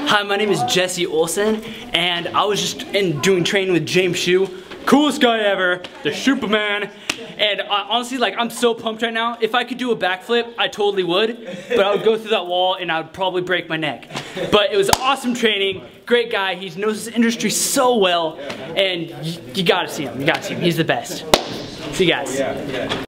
Hi, my name is Jesse Olsen, and I was just doing training with James Hsu, coolest guy ever, the Hsuperman. And honestly, like, I'm so pumped right now. If I could do a backflip, I totally would, but I would go through that wall and I would probably break my neck. But it was awesome training, great guy, he knows this industry so well, and you gotta see him, he's the best. See you guys.